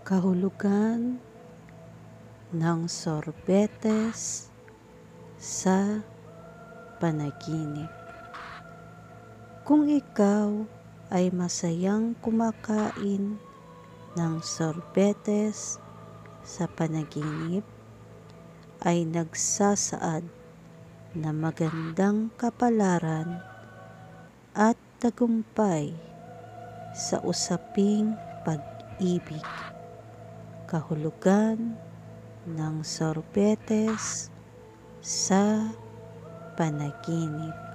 Kahulugan ng sorbetes sa panaginip. Kung ikaw ay masayang kumakain ng sorbetes sa panaginip, ay nagsasaad na magandang kapalaran at tagumpay sa usaping pag-ibig. Kahulugan ng sorbetes sa panaginip.